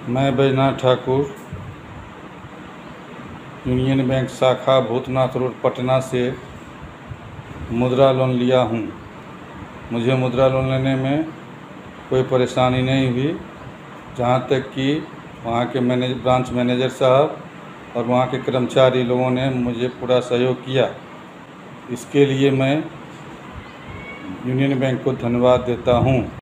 मैं Baijnath Thakur union bank शाखा Bhootnath road Patna से मुद्रा लोन लिया हूँ। मुझे मुद्रा लोन लेने में कोई परेशानी नहीं हुई, जहाँ तक कि वहाँ के ब्रांच मैनेजर साहब और वहाँ के कर्मचारी लोगों ने मुझे पूरा सहयोग किया। इसके लिए मैं यूनियन बैंक को धन्यवाद देता हूँ।